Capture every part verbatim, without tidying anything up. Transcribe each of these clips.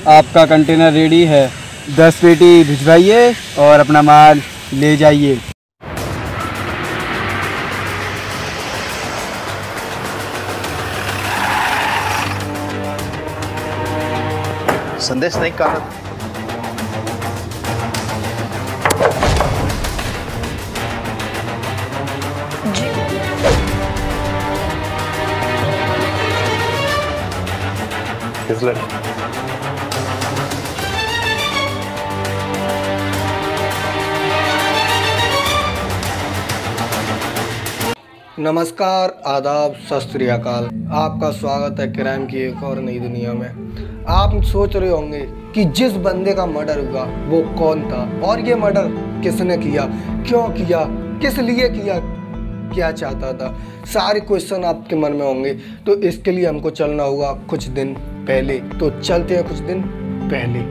आपका container ready है। दस पेटी भिजवाइए और अपना माल ले जाइए। संदेश नहीं कहा। नमस्कार, आदाब, सत श्री अकाल। आपका स्वागत है क्राइम की एक और नई दुनिया में। आप सोच रहे होंगे कि जिस बंदे का मर्डर हुआ वो कौन था और ये मर्डर किसने किया, क्यों किया, किस लिए किया, क्या चाहता था। सारे क्वेश्चन आपके मन में होंगे, तो इसके लिए हमको चलना होगा कुछ दिन पहले। तो चलते हैं कुछ दिन पहले।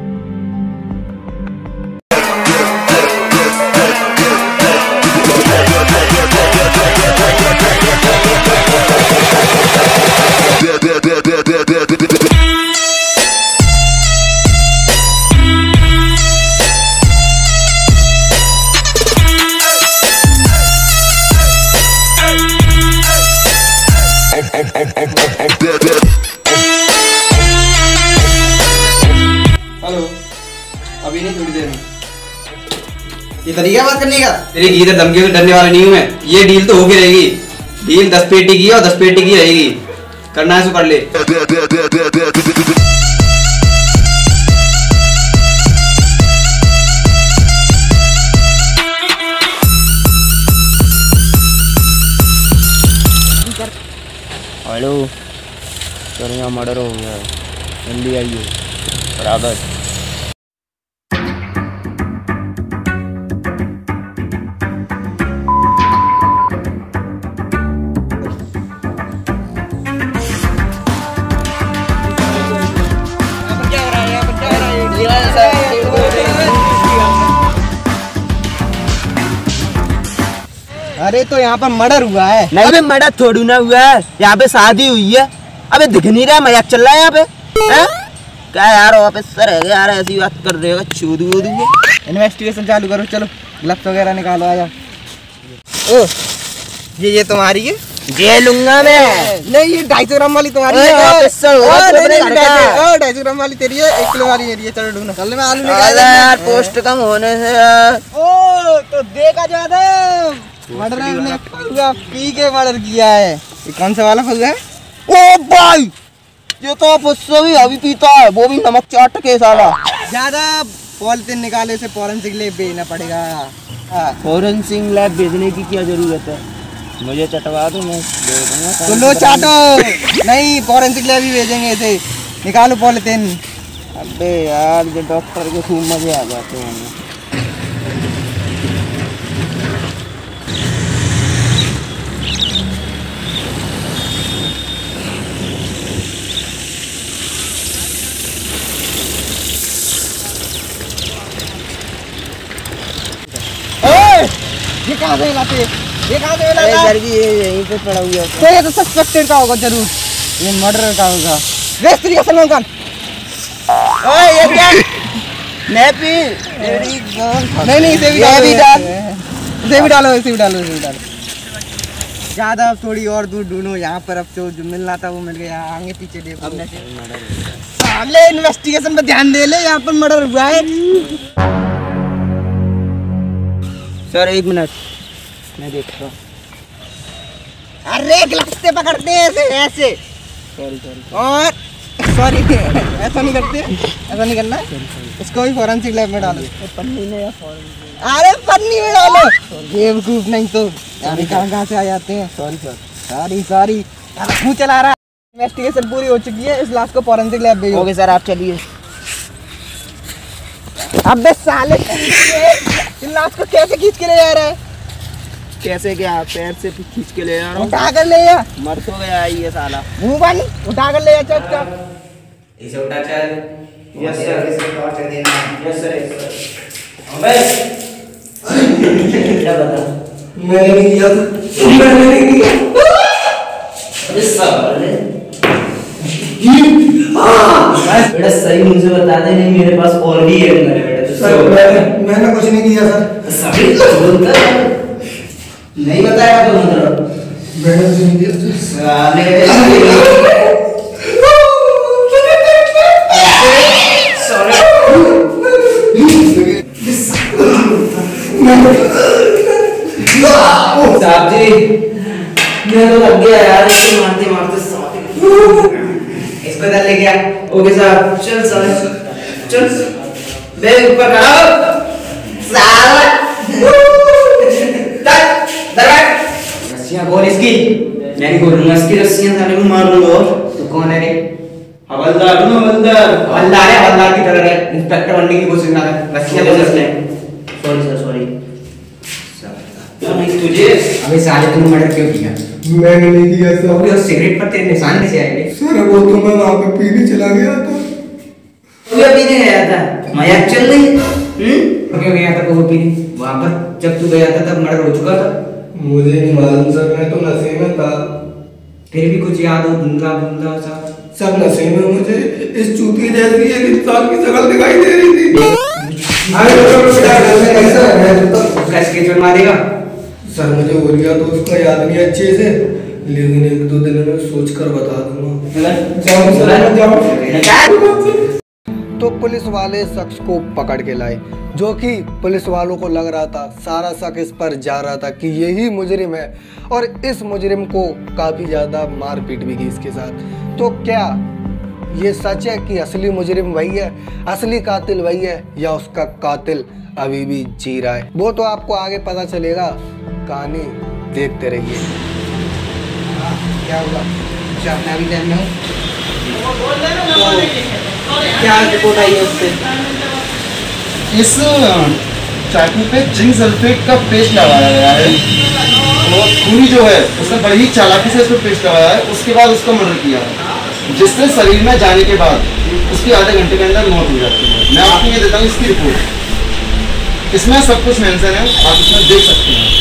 हेलो, अभी नहीं, थोड़ी देर में। ये तरीका बात करने का? तेरी गीत धमकी से डरने वाला नहीं हूँ मैं। ये डील तो होके रहेगी। डील दस पेटी की और दस पेटी की रहेगी। करना है सो कर ले। हेलो सर, यहाँ मर्डर हो गया है, जल्दी आइए। बराबर। अरे तो यहाँ पर मर्डर हुआ है। नहीं अबे मर्डर थोड़ी ना हुआ है, यहाँ पे शादी हुई है। अबे दिख नहीं रहा, मजाक चल रहा है यहाँ पे। है? क्या यार ऑफिसर है यार, ऐसी बात कर देगा। चूदू वूदू इन्वेस्टिगेशन चालू करो, चलो ग्लव्स वगैरह निकालो, आ जाओ। ओ ये ये तुम्हारी है? ये लूंगा मैं। नहीं, ये ढाई सौ ग्राम वाली तुम्हारी है। ढाई सौ ग्राम वाली तेरी है, एक किलो वाली मेरी है। चलो ढूंढो। चल मैं आलू निकाल यार, पोस्ट कम होने से यार। ओ तो देखा ज्यादा मर्डर ने पी के मर्डर किया है। ये कौन सा वाला फंस है? ओ भाई, ये तो फुस्सा भी अभी पीता है, वो भी नमक चाट के साला। ज्यादा पॉलिथीन निकाले से फॉरेंसिक लैब भेजना पड़ेगा। फॉरेंसिक लैब भेजने की क्या जरूरत है? मुझे चटवा दो, मैं दे दूंगा। तो लो चाटो। नहीं, फॉरेंसिक लैब ही भेजेंगे इसे। निकालो पॉलिथीन। अबे यार, ये डॉक्टर के खूब मजे आ जाते हैं। ये कहाँ से लाते? ये कहाँ से लाते? सर जी, ये यहीं पे पड़ा हुआ है। तो ये तो सस्पेक्टेड का होगा जरूर, ये मर्डर का होगा। रेस्ट्री का सलमान खान। ओए ये क्या? नेपी। नहीं नहीं, इसे भी डाल, इसे भी डालो, इसे भी डालो, इसे भी डालो। ज्यादा थोड़ी और दूर ढूंढो, यहाँ पर अब जो जो मिलना था वो मिल गया। आगे पीछे देखो। साले इन्वेस्टिगेशन पे ध्यान दे ले, यहाँ पर मर्डर हुआ है। सर एक मिनट, मैं देखता हूँ। अरे ग्लव्स से पकड़ते हैं ऐसे ऐसे। Sorry sorry. और सॉरी, ऐसा नहीं करते, ऐसा नहीं करना। इसको भी फॉरेंसिक लैब में डालो। पन्नी में या फॉरेंसिक? अरे पन्नी में डालो। बेवकूफ नहीं तो यार, कहाँ कहाँ से आ जाते हैं। Sorry sir, sorry sorry. मुँह चला रहा है। इन्वेस्टिगेशन पूरी हो चुकी है, इस लाश को फॉरेंसिक लैब भेजो। ओके सर, आप चलिए। अबे साले, इस लाश को कैसे खींच के ले जा रहा है? कैसे क्या? पैर से खींच के ले जा रहा हूँ। उठा कर ले जा। मर तो गया ये साला। मुँह बंद, उठा कर ले जा। चल चल, इसे उठा चल। यस सर, इसे टॉर्चर देना। Yes sir, yes sir. अबे क्या बता? मैंने नहीं किया, मैंने नहीं किया। अबे साले, बेटा सही मुझे बता दे, नहीं मेरे पास और भी है मेरे बेटा। सर मैं, मैंने कुछ नहीं किया सर। सभी तो बोलता है नहीं बताया तो मतलब मैंने कुछ नहीं किया साले। साहब जी मैं तो लग गया यार इसको मारते मारते साले। इसको इधर ले गया। ओके साहब चल साले चल बे ऊपर खड़ा साला तक दरवाजा रस्सियां खोल इसकी। मैं नहीं खोलूंगा इसकी रस्सियां, साले को मार लूंगा। और तू कौन है रे? हवलदार हूं हवलदार। हवलदार है, हवलदार की तरह है, इंस्पेक्टर बनने की कोशिश ना कर। रस्सियां खोल इसने। Sorry sir sorry. नहीं तुझे अबे साले तूने मर्डर क्यों किया? मैंने नहीं किया सर। अबे उस सिगरेट पर तेरे निशान कैसे आए? सर वो तो मैं वहाँ पे पीने चला गया था। तू अभी नहीं गया था? मजाक चल रही? हम्म क्यों गया था वो पीने? वहाँ पर जब तू गया था तब मर्डर हो चुका था। मुझे नहीं मालूम सर, मैं तो नशे में था। फिर भी कुछ याद हो धुंधला धुंधला सा? सब नशे में मुझे इस चूती जैसी एक इंसान की शक्ल दिखाई दे रही थी। उसका स्केच बनवाएगा? सर मुझे हो गया तो उसका याद नहीं अच्छे से, लेकिन एक दो दिन में सोच कर बता दूंगा। तो पुलिस वाले शख्स को पकड़ के लाए, जो कि पुलिस वालों को लग रहा था, सारा शक इस पर जा रहा था कि यही मुजरिम है, और इस मुजरिम को काफ़ी ज़्यादा मारपीट भी की इसके साथ। तो क्या ये सच है कि असली मुजरिम वही है, असली कातिल वही है, या उसका कातिल अभी भी जी रहा है? वो तो आपको आगे पता चलेगा। कहानी देखते रहिए। क्या हुआ? अपना भी टाइम में क्या रिपोर्ट आई है उससे? इस चाकू पे जिंक सल्फेट का पेस्ट लगाया गया है और खूनी जो है उसने बड़ी ही चालाकी से इसको पेस्ट लगाया है। उसके बाद उसका मर्डर किया है, जिससे शरीर में जाने के बाद उसकी आधे घंटे के अंदर मौत हो जाती है। मैं आपको ये देता हूँ इसकी रिपोर्ट, इसमें सब कुछ मेंशन है, आप इसमें देख सकते हैं।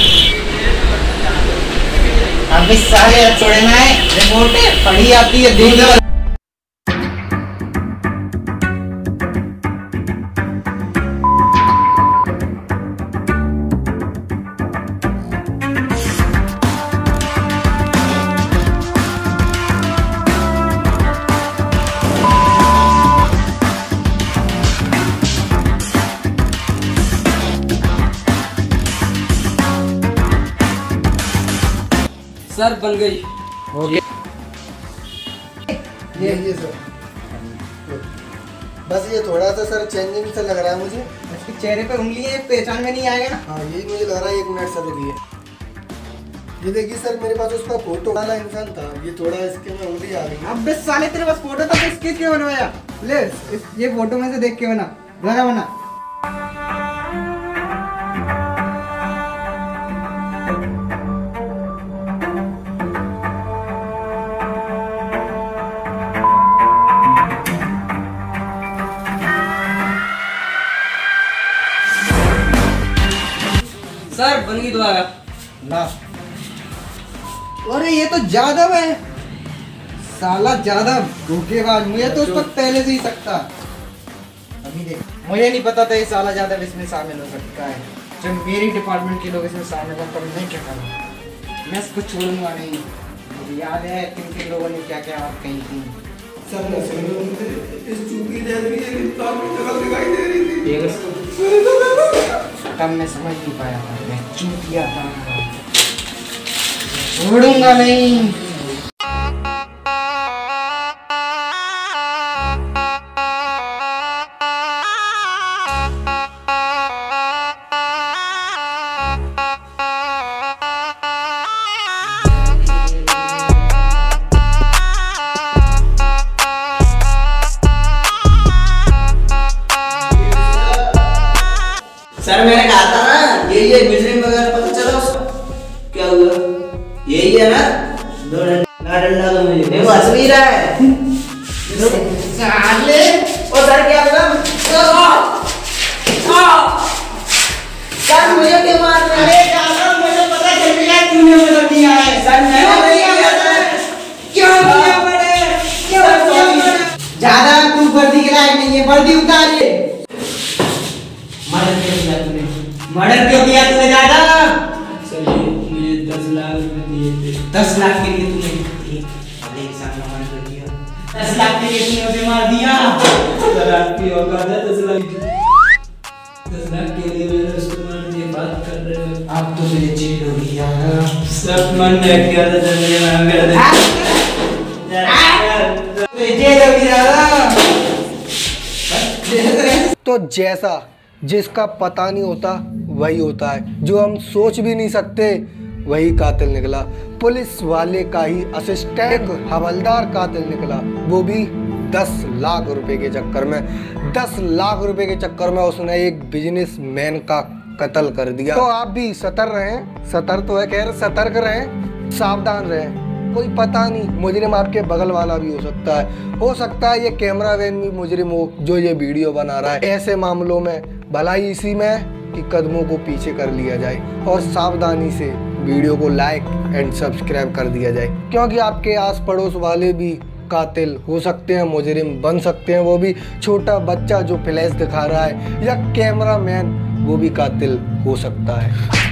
अब इस सारे छोड़े ना है रिपोर्ट पढ़ी आती है देख लो। सर बन गई। ओके ये ये सर, बस ये थोड़ा सा सर चेंजिंग से लग रहा है मुझे। इसके चेहरे पे उंगली है, पहचान में नहीं आएगा ना? हाँ यही मुझे लग रहा है। एक मिनट सर रुकिए। ये देखिए सर, मेरे पास उसका फोटो वाला इंसान था, ये थोड़ा इसके में उंगली आ गई। अब बस साले तेरे पास फोटो था तो स्केच क्यों बनवाया? ले इस, ये फोटो में से देख के बना, बना बना। सर बन गई दोबारा ना। अरे ये तो जादव है साला, जादव धोखेबाज। मुझे तो उस पर पहले से ही सकता। अभी देख, मुझे नहीं पता था ये साला जादव इसमें शामिल हो सकता है। जब मेरी डिपार्टमेंट के लोग इसमें शामिल हो तब मैं क्या करूँ? मैं इसको छोड़ूंगा नहीं। मुझे याद है किन किन लोगों ने क्या क्या बात कही थी। सर नशे में मुझे इस चूती जैसी एक इंसान की शक्ल दिखाई दे रही थी। तब मैं समझ नहीं पाया था, मैं चूतिया था, छोड़ूंगा नहीं। सर मैंने कहा था ना यही है मुजरिम वगैरह, पता चला उसका? क्या हुआ? यही है ना? दो डंडा डंडा तो मुझे वो हंस भी रहा है साले। और सर क्या हुआ? सर मुझे क्यों मार रहे हैं? जादव मुझे पता चल गया तूने मुझे दिया है। सर मैंने नहीं किया था। क्यों दिया बड़े? क्यों दिया बड़े? ये वर्दी उतारिए। मर्डर क्यों किया तूने? मर्डर क्यों किया तूने दादा? चलिए मुझे दस लाख रुपए दिए थे। दस लाख के लिए तूने अगले इंसान का मर्डर कर दिया। दस लाख के लिए तूने उसे मार दिया। सर आपकी औकात है दस लाख दस लाख के लिए मैंने उसको मार दिया। बात कर रहे हो अब तो तुझे जेल होगी यार। सब मन है क्या था मुझे मार कर दे। तुझे जेल होगी दादा। तो जैसा जिसका पता नहीं होता वही होता है, जो हम सोच भी नहीं सकते वही कातिल निकला। पुलिस वाले का ही असिस्टेंट हवलदार कातिल निकला, वो भी दस लाख रुपए के चक्कर में। दस लाख रुपए के चक्कर में उसने एक बिजनेसमैन का कत्ल कर दिया। तो आप भी सतर्क रहें, सतर्क तो है खैर, सतर्क रहें, सावधान रहें। कोई पता नहीं, मुजरिम आपके बगल वाला भी हो सकता है। हो सकता है ये कैमरा वैन भी मुजरिम हो जो ये वीडियो बना रहा है। ऐसे मामलों में भलाई इसी में कि कदमों को पीछे कर लिया जाए और सावधानी से वीडियो को लाइक एंड सब्सक्राइब कर दिया जाए, क्योंकि आपके आस पड़ोस वाले भी कातिल हो सकते हैं, मुजरिम बन सकते हैं। वो भी छोटा बच्चा जो फ्लैश दिखा रहा है या कैमरा मैन, वो भी कातिल हो सकता है।